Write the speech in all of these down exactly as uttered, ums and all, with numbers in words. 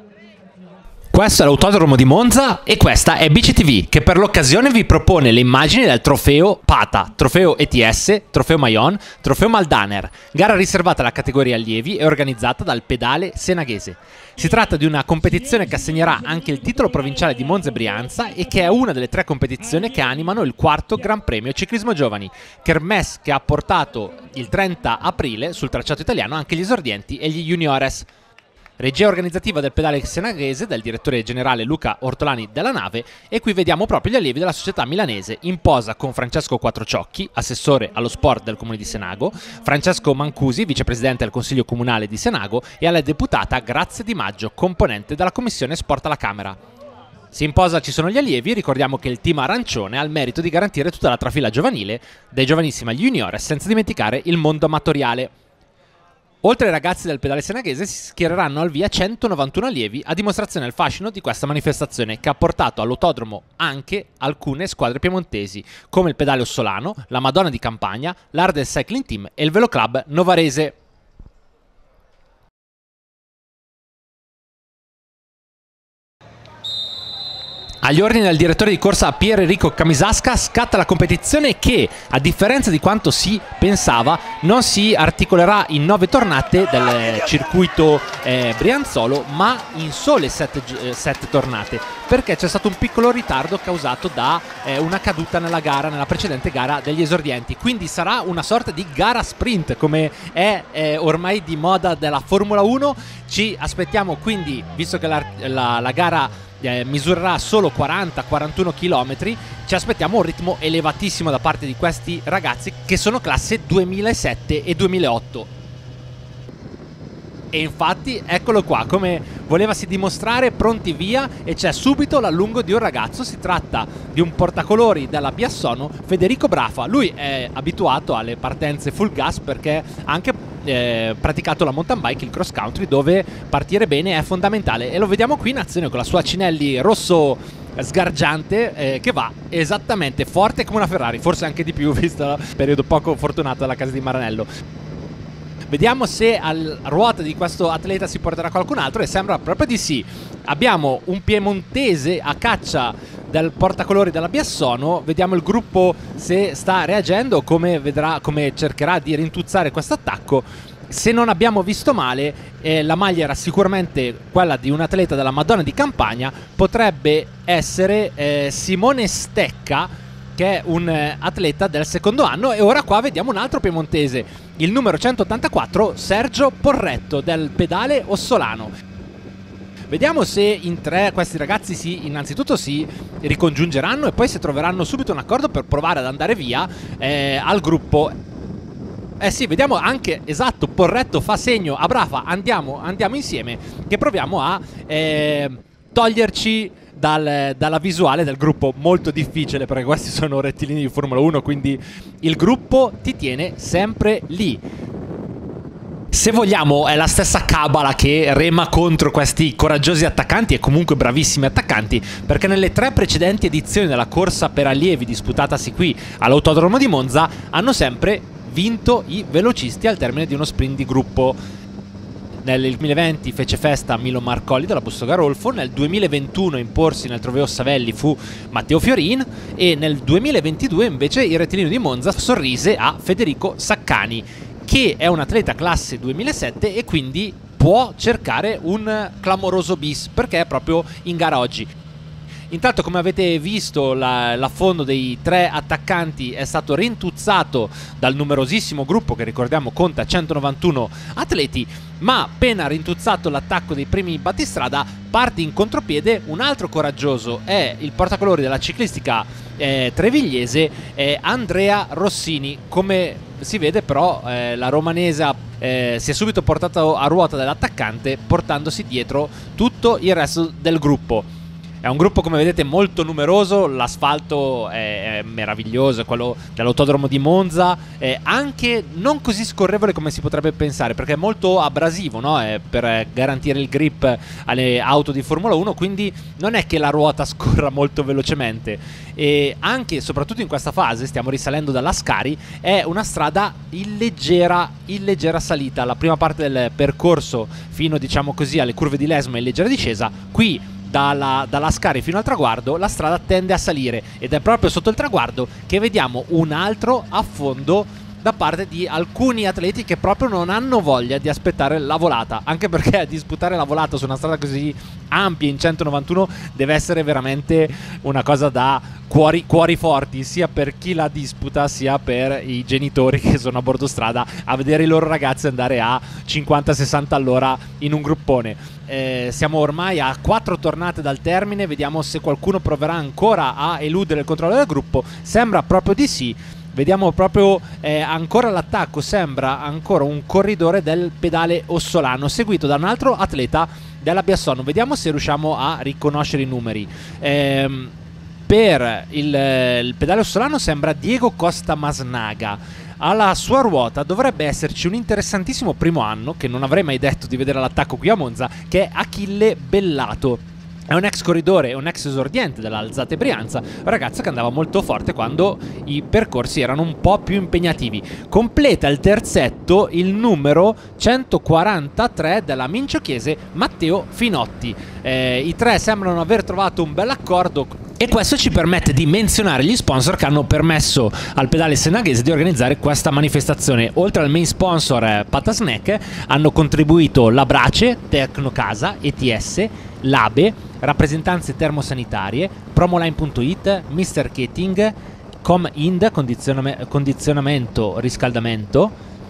Questo è l'autodromo di Monza e questa è B C T V che per l'occasione vi propone le immagini del trofeo Pata, trofeo E T S, trofeo Mayon, trofeo Maldaner, gara riservata alla categoria allievi e organizzata dal Pedale Senaghese. Si tratta di una competizione che assegnerà anche il titolo provinciale di Monza e Brianza e che è una delle tre competizioni che animano il quarto Gran Premio Ciclismo Giovani, kermesse che ha portato il trenta aprile sul tracciato italiano anche gli esordienti e gli juniores. Regia organizzativa del Pedale Senaghese del direttore generale Luca Ortolani della Nave, e qui vediamo proprio gli allievi della società milanese in posa con Francesco Quattrociocchi, assessore allo sport del comune di Senago, Francesco Mancusi, vicepresidente del consiglio comunale di Senago, e alla deputata Grazia Di Maggio, componente della commissione sport alla Camera. Se in posa ci sono gli allievi, ricordiamo che il team arancione ha il merito di garantire tutta la trafila giovanile, dai giovanissimi agli juniores, senza dimenticare il mondo amatoriale. Oltre ai ragazzi del Pedale Senaghese si schiereranno al via centonovantuno allievi, a dimostrazione del fascino di questa manifestazione che ha portato all'autodromo anche alcune squadre piemontesi, come il Pedale Ossolano, la Madonna di Campagna, l'Ardel Cycling Team e il Velo Club Novarese. Agli ordini del direttore di corsa Pier Enrico Camisasca scatta la competizione che, a differenza di quanto si pensava, non si articolerà in nove tornate del circuito eh, brianzolo, ma in sole sette, eh, sette tornate, perché c'è stato un piccolo ritardo causato da eh, una caduta nella gara, nella precedente gara degli esordienti. Quindi sarà una sorta di gara sprint, come è eh, ormai di moda della Formula uno. Ci aspettiamo quindi, visto che la, la, la gara Eh, misurerà solo quaranta quarantuno chilometri, ci aspettiamo un ritmo elevatissimo da parte di questi ragazzi che sono classe duemilasette e duemilaotto. E infatti eccolo qua, come volevasi dimostrare, pronti via, e c'è subito l'allungo di un ragazzo. Si tratta di un portacolori della Biassono, Federico Brafa. Lui è abituato alle partenze full gas perché ha anche eh, praticato la mountain bike, il cross country, dove partire bene è fondamentale, e lo vediamo qui in azione con la sua Cinelli rosso sgargiante eh, che va esattamente forte come una Ferrari, forse anche di più visto il periodo poco fortunato della casa di Maranello. Vediamo se alla ruota di questo atleta si porterà qualcun altro, e sembra proprio di sì. Abbiamo un piemontese a caccia del portacolori della Biassono. Vediamo il gruppo se sta reagendo, come vedrà, come cercherà di rintuzzare questo attacco. Se non abbiamo visto male, eh, la maglia era sicuramente quella di un atleta della Madonna di Campagna. Potrebbe essere eh, Simone Stecca, che è un eh, atleta del secondo anno. E ora qua vediamo un altro piemontese, il numero centottantaquattro, Sergio Porretto del Pedale Ossolano. Vediamo se in tre questi ragazzi si, innanzitutto si ricongiungeranno e poi se troveranno subito un accordo per provare ad andare via eh, al gruppo. Eh sì, vediamo anche, esatto, Porretto fa segno a Brafa, andiamo, andiamo insieme, che proviamo a eh, toglierci Dal, dalla visuale del gruppo. Molto difficile perché questi sono rettilini di Formula uno, quindi il gruppo ti tiene sempre lì. Se vogliamo è la stessa cabala che rema contro questi coraggiosi attaccanti e comunque bravissimi attaccanti, perché nelle tre precedenti edizioni della corsa per allievi disputatasi qui all'Autodromo di Monza hanno sempre vinto i velocisti al termine di uno sprint di gruppo. Nel duemilaventi fece festa Milo Marcolli della Busto Rolfo, nel duemilaventuno imporsi nel trofeo Savelli fu Matteo Fiorin, e nel duemilaventidue invece il rettilineo di Monza sorrise a Federico Saccani, che è un atleta classe duemilasette e quindi può cercare un clamoroso bis perché è proprio in gara oggi. Intanto, come avete visto, l'affondo dei tre attaccanti è stato rintuzzato dal numerosissimo gruppo che, ricordiamo, conta centonovantuno atleti, ma appena rintuzzato l'attacco dei primi battistrada parte in contropiede un altro coraggioso, è il portacolori della ciclistica eh, trevigliese, eh, Andrea Rossini. Come si vede però eh, la romanese eh, si è subito portata a ruota dell'attaccante, portandosi dietro tutto il resto del gruppo. È un gruppo, come vedete, molto numeroso, l'asfalto è, è meraviglioso, è quello dell'autodromo di Monza, è anche non così scorrevole come si potrebbe pensare, perché è molto abrasivo, no? È per garantire il grip alle auto di Formula uno, quindi non è che la ruota scorra molto velocemente, e anche e soprattutto in questa fase, stiamo risalendo dalla Scari, è una strada in leggera, in leggera salita. La prima parte del percorso fino, diciamo così, alle curve di Lesmo è in leggera discesa. Qui Dalla, dalla Scari fino al traguardo la strada tende a salire, ed è proprio sotto il traguardo che vediamo un altro affondo da parte di alcuni atleti che proprio non hanno voglia di aspettare la volata, anche perché disputare la volata su una strada così ampia in centonovantuno deve essere veramente una cosa da cuori, cuori forti, sia per chi la disputa sia per i genitori che sono a bordo strada a vedere i loro ragazzi andare a cinquanta sessanta all'ora in un gruppone. Eh, siamo ormai a quattro tornate dal termine, vediamo se qualcuno proverà ancora a eludere il controllo del gruppo. Sembra proprio di sì. Vediamo proprio eh, ancora l'attacco, sembra ancora un corridore del pedale Ossolano seguito da un altro atleta della Biassono. Vediamo se riusciamo a riconoscere i numeri. Ehm, per il, il pedale Ossolano sembra Diego Costa Masnaga. Alla sua ruota dovrebbe esserci un interessantissimo primo anno, che non avrei mai detto di vedere all'attacco qui a Monza, che è Achille Bellato. È un ex corridore, un ex esordiente dell'Alzate Brianza, un ragazzo che andava molto forte quando i percorsi erano un po' più impegnativi. Completa il terzetto il numero centoquarantatré della Minciochiese, Matteo Finotti. Eh, I tre sembrano aver trovato un bel accordo, e questo ci permette di menzionare gli sponsor che hanno permesso al pedale senaghese di organizzare questa manifestazione. Oltre al main sponsor eh, Patasnack, hanno contribuito la Brace, Tecnocasa, E T S, l'Abe, rappresentanze termosanitarie, Promoline punto it, mister Keating, Com-Ind, condizionam condizionamento riscaldamento,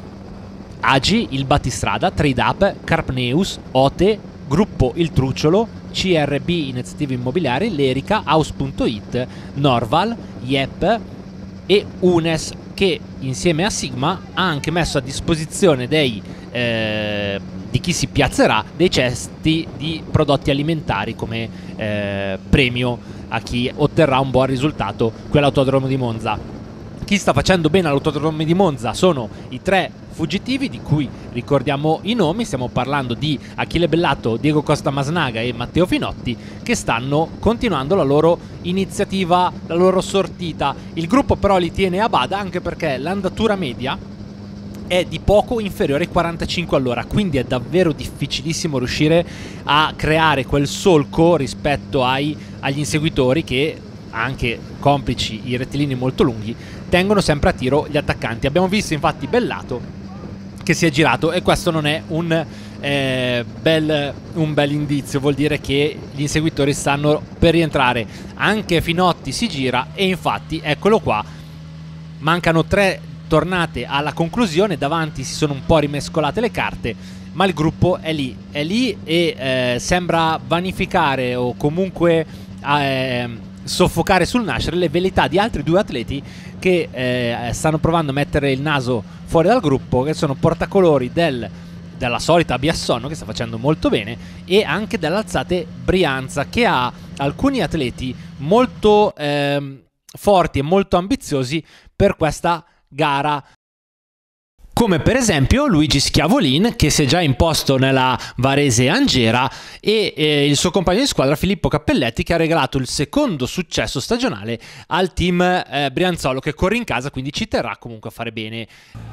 Agi, il Battistrada, Trade Up, Carpneus, Ote, Gruppo Il Trucciolo, C R B Iniziative Immobiliari, Lerica, House punto it, Norval, Yep e Unes, che insieme a Sigma ha anche messo a disposizione dei eh, di chi si piazzerà dei cesti di prodotti alimentari come eh, premio a chi otterrà un buon risultato qui all'Autodromo di Monza. Chi sta facendo bene all'Autodromo di Monza sono i tre fuggitivi di cui ricordiamo i nomi. Stiamo parlando di Achille Bellato, Diego Costa Masnaga e Matteo Finotti, che stanno continuando la loro iniziativa, la loro sortita. Il gruppo però li tiene a bada, anche perché l'andatura media è di poco inferiore ai quarantacinque all'ora, quindi è davvero difficilissimo riuscire a creare quel solco rispetto ai, agli inseguitori, che, anche complici i rettilini molto lunghi, tengono sempre a tiro gli attaccanti. Abbiamo visto infatti Bellato che si è girato, e questo non è un, eh, bel, un bel indizio, vuol dire che gli inseguitori stanno per rientrare. Anche Finotti si gira, e infatti eccolo qua, mancano tre tornate alla conclusione, davanti si sono un po' rimescolate le carte, ma il gruppo è lì, è lì e eh, sembra vanificare o comunque eh, soffocare sul nascere le velleità di altri due atleti che eh, stanno provando a mettere il naso fuori dal gruppo, che sono portacolori del, della solita Biassono, che sta facendo molto bene, e anche dell'Alzate Brianza, che ha alcuni atleti molto eh, forti e molto ambiziosi per questa gara, come per esempio Luigi Schiavolin, che si è già imposto nella Varese Angera, e eh, il suo compagno di squadra Filippo Cappelletti, che ha regalato il secondo successo stagionale al team eh, Brianzolo, che corre in casa, quindi ci terrà comunque a fare bene.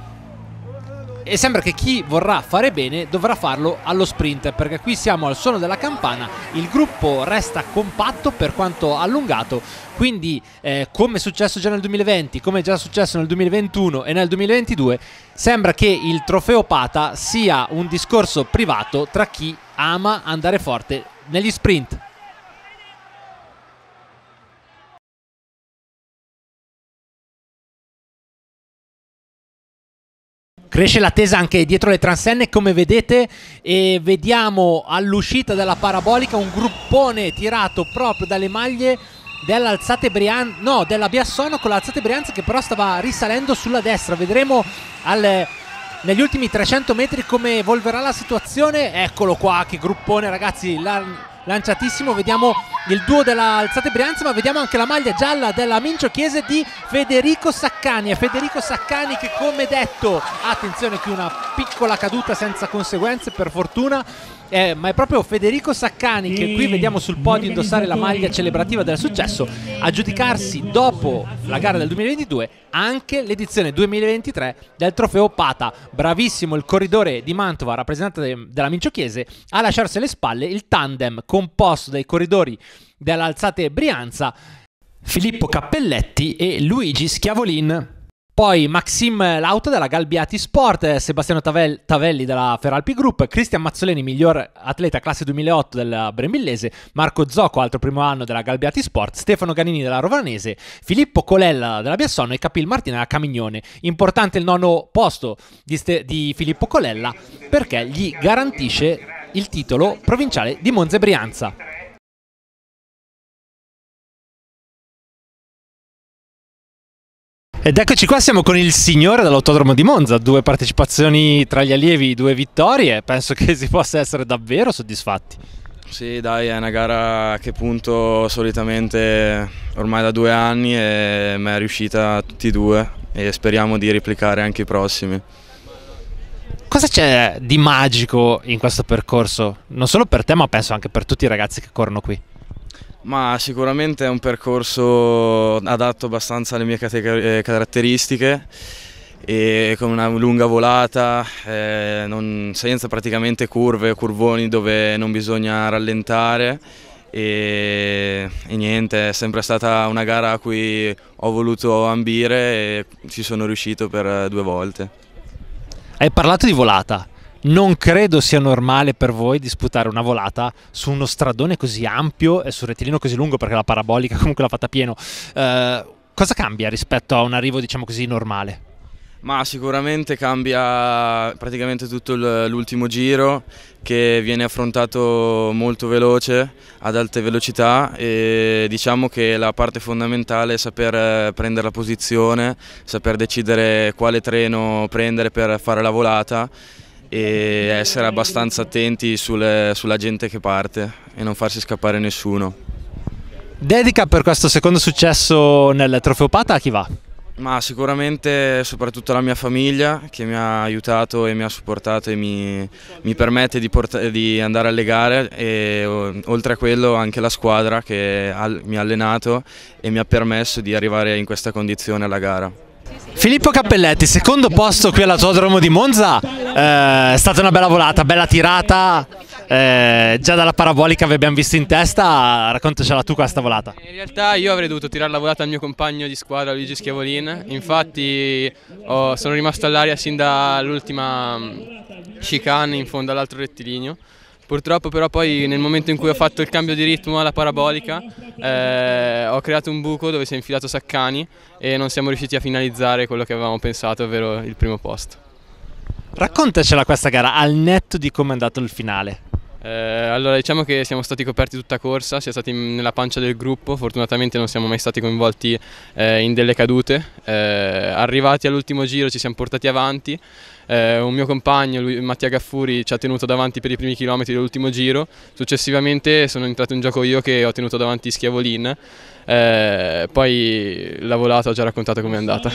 E sembra che chi vorrà fare bene dovrà farlo allo sprint, perché qui siamo al suono della campana, il gruppo resta compatto per quanto allungato, quindi eh, come è successo già nel duemilaventi, come è già successo nel duemilaventuno e nel duemilaventidue, sembra che il trofeo Pata sia un discorso privato tra chi ama andare forte negli sprint. Cresce l'attesa anche dietro le transenne, come vedete, e vediamo all'uscita della parabolica un gruppone tirato proprio dalle maglie dell'Alzate Brianza, no, della Biassono, con l'Alzate Brianza che però stava risalendo sulla destra. Vedremo al, negli ultimi trecento metri come evolverà la situazione. Eccolo qua, che gruppone, ragazzi, lanciatissimo. Vediamo il duo della Alzate Brianza, ma vediamo anche la maglia gialla della Mincio Chiese di Federico Saccani. È Federico Saccani che, come detto, attenzione, qui una piccola caduta senza conseguenze per fortuna, eh, ma è proprio Federico Saccani che qui vediamo sul podio indossare la maglia celebrativa del successo, a giudicarsi dopo la gara del duemilaventidue anche l'edizione duemilaventitré del trofeo Pata. Bravissimo il corridore di Mantova, rappresentante della Mincio Chiese, a lasciarsi alle spalle il tandem composto dai corridori dell'Alzate Brianza, Filippo Cappelletti e Luigi Schiavolin. Poi Maxime Lauta della Galbiati Sport, Sebastiano Tavel Tavelli della Feralpi Group, Cristian Mazzoleni, miglior atleta classe duemilaotto del Brembillese, Marco Zocco, altro primo anno della Galbiati Sport, Stefano Ganini della Rovanese, Filippo Colella della Biassono e Capil Martina della Camignone. Importante il nono posto di, di Filippo Colella perché gli garantisce il titolo provinciale di Monza e Brianza. Ed eccoci qua, siamo con il signore dell'Autodromo di Monza, due partecipazioni tra gli allievi, due vittorie, penso che si possa essere davvero soddisfatti. Sì, dai, è una gara che punto solitamente ormai da due anni e mi è riuscita tutti e due e speriamo di replicare anche i prossimi. Cosa c'è di magico in questo percorso? Non solo per te, ma penso anche per tutti i ragazzi che corrono qui. Ma sicuramente è un percorso adatto abbastanza alle mie caratteristiche e con una lunga volata, eh, non, senza praticamente curve o curvoni dove non bisogna rallentare e, e niente, è sempre stata una gara a cui ho voluto ambire e ci sono riuscito per due volte. Hai parlato di volata. Non credo sia normale per voi disputare una volata su uno stradone così ampio e su un rettilineo così lungo, perché la parabolica comunque l'ha fatta pieno. Eh, cosa cambia rispetto a un arrivo, diciamo così, normale? Ma sicuramente cambia praticamente tutto l'ultimo giro, che viene affrontato molto veloce, ad alte velocità, e diciamo che la parte fondamentale è saper prendere la posizione, saper decidere quale treno prendere per fare la volata e essere abbastanza attenti sulle, sulla gente che parte e non farsi scappare nessuno. Dedica per questo secondo successo nel Trofeo Pata a chi va? Ma sicuramente soprattutto alla mia famiglia, che mi ha aiutato e mi ha supportato e mi, mi permette di, di andare alle gare, e oltre a quello anche la squadra che mi ha allenato e mi ha permesso di arrivare in questa condizione alla gara. Filippo Cappelletti, secondo posto qui all'Autodromo di Monza, eh, è stata una bella volata, bella tirata, eh, già dalla parabolica vi abbiamo visto in testa, raccontacela tu questa volata. In realtà io avrei dovuto tirare la volata al mio compagno di squadra Luigi Schiavolin, infatti oh, sono rimasto all'aria sin dall'ultima chicane in fondo all'altro rettilineo. Purtroppo però poi nel momento in cui ho fatto il cambio di ritmo alla parabolica eh, ho creato un buco dove si è infilato Saccani e non siamo riusciti a finalizzare quello che avevamo pensato, ovvero il primo posto. Raccontacela questa gara al netto di come è andato il finale. Eh, allora diciamo che siamo stati coperti tutta corsa, siamo stati nella pancia del gruppo, fortunatamente non siamo mai stati coinvolti eh, in delle cadute, eh, arrivati all'ultimo giro ci siamo portati avanti, eh, un mio compagno, lui, Mattia Gaffuri, ci ha tenuto davanti per i primi chilometri dell'ultimo giro, successivamente sono entrato in gioco io che ho tenuto davanti Schiavolin, eh, poi la volata ho già raccontato com'è andata.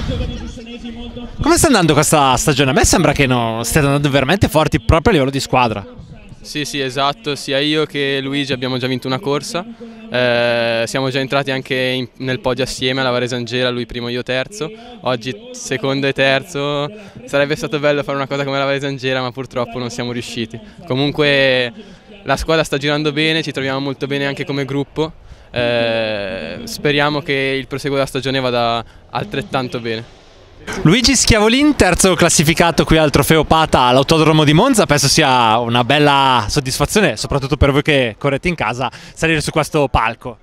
Come sta andando questa stagione? A me sembra che no, stiate andando veramente forti proprio a livello di squadra. Sì, sì, esatto, sia io che Luigi abbiamo già vinto una corsa, eh, siamo già entrati anche in, nel podio assieme alla Varese Angela, lui primo, io terzo, oggi secondo e terzo, sarebbe stato bello fare una cosa come la Varese Angela ma purtroppo non siamo riusciti. Comunque la squadra sta girando bene, ci troviamo molto bene anche come gruppo, eh, speriamo che il proseguo della stagione vada altrettanto bene. Luigi Schiavolin, terzo classificato qui al Trofeo Pata all'Autodromo di Monza, penso sia una bella soddisfazione, soprattutto per voi che correte in casa, salire su questo palco.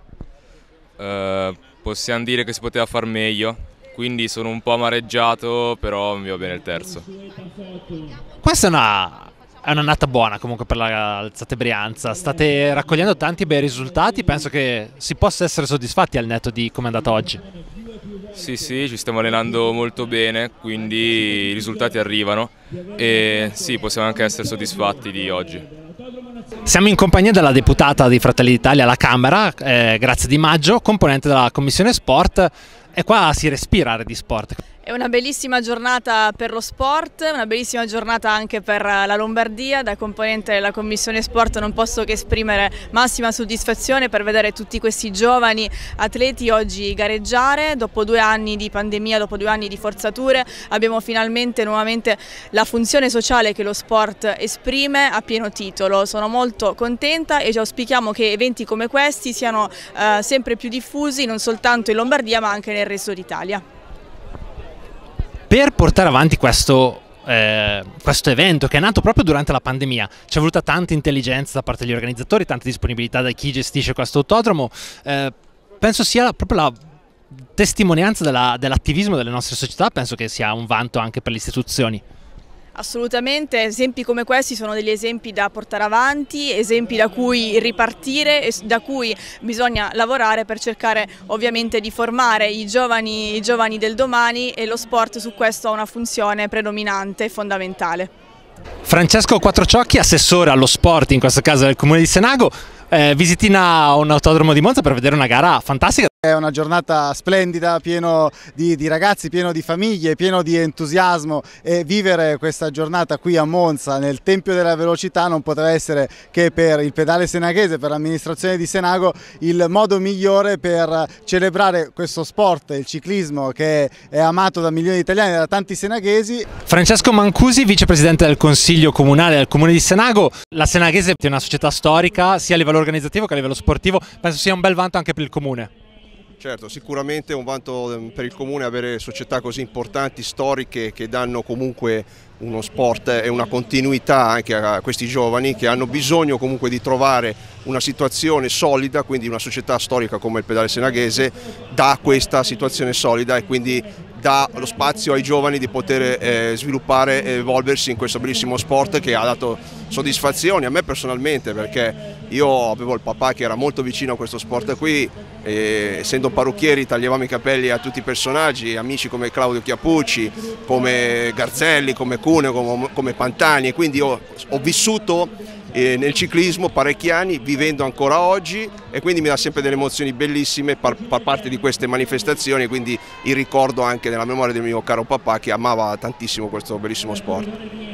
Uh, possiamo dire che si poteva far meglio, quindi sono un po' amareggiato, però mi va bene il terzo. Questa è una... È un'annata buona comunque per la Alzate Brianza, state raccogliendo tanti bei risultati, penso che si possa essere soddisfatti al netto di come è andata oggi. Sì, sì, ci stiamo allenando molto bene, quindi i risultati arrivano e sì, possiamo anche essere soddisfatti di oggi. Siamo in compagnia della deputata di Fratelli d'Italia alla Camera, eh, Grazia Di Maggio, componente della Commissione Sport, e qua si respira di sport. È una bellissima giornata per lo sport, una bellissima giornata anche per la Lombardia. Da componente della Commissione Sport non posso che esprimere massima soddisfazione per vedere tutti questi giovani atleti oggi gareggiare. Dopo due anni di pandemia, dopo due anni di forzature, abbiamo finalmente nuovamente la funzione sociale che lo sport esprime a pieno titolo. Sono molto contenta e auspichiamo che eventi come questi siano eh, sempre più diffusi, non soltanto in Lombardia ma anche nel resto d'Italia. Per portare avanti questo, eh, questo evento che è nato proprio durante la pandemia, ci è voluta tanta intelligenza da parte degli organizzatori, tanta disponibilità da chi gestisce questo autodromo. Eh, penso sia proprio la testimonianza dell'attivismo delle nostre società, penso che sia un vanto anche per le istituzioni. Assolutamente, esempi come questi sono degli esempi da portare avanti, esempi da cui ripartire e da cui bisogna lavorare per cercare ovviamente di formare i giovani, i giovani del domani, e lo sport su questo ha una funzione predominante e fondamentale. Francesco Quattrociocchi, assessore allo sport in questo caso del Comune di Senago, eh, visitina un autodromo di Monza per vedere una gara fantastica. È una giornata splendida, pieno di, di ragazzi, pieno di famiglie, pieno di entusiasmo, e vivere questa giornata qui a Monza nel Tempio della Velocità non poteva essere che per il pedale senaghese, per l'amministrazione di Senago, il modo migliore per celebrare questo sport, il ciclismo, che è amato da milioni di italiani e da tanti senaghesi. Francesco Mancusi, vicepresidente del Consiglio Comunale del Comune di Senago. La Senaghese è una società storica sia a livello organizzativo che a livello sportivo, penso sia un bel vanto anche per il Comune. Certo, sicuramente è un vanto per il Comune avere società così importanti, storiche, che danno comunque uno sport e una continuità anche a questi giovani che hanno bisogno comunque di trovare una situazione solida, quindi una società storica come il pedale senaghese dà questa situazione solida e quindi dà lo spazio ai giovani di poter eh, sviluppare e evolversi in questo bellissimo sport che ha dato soddisfazioni a me personalmente, perché io avevo il papà che era molto vicino a questo sport qui, e essendo parrucchieri tagliavamo i capelli a tutti i personaggi, amici come Claudio Chiappucci, come Garzelli, come Cuneo, come, come Pantani, e quindi io ho vissuto eh, nel ciclismo parecchi anni, vivendo ancora oggi, e quindi mi dà sempre delle emozioni bellissime far parte di queste manifestazioni, quindi il ricordo anche nella memoria del mio caro papà che amava tantissimo questo bellissimo sport.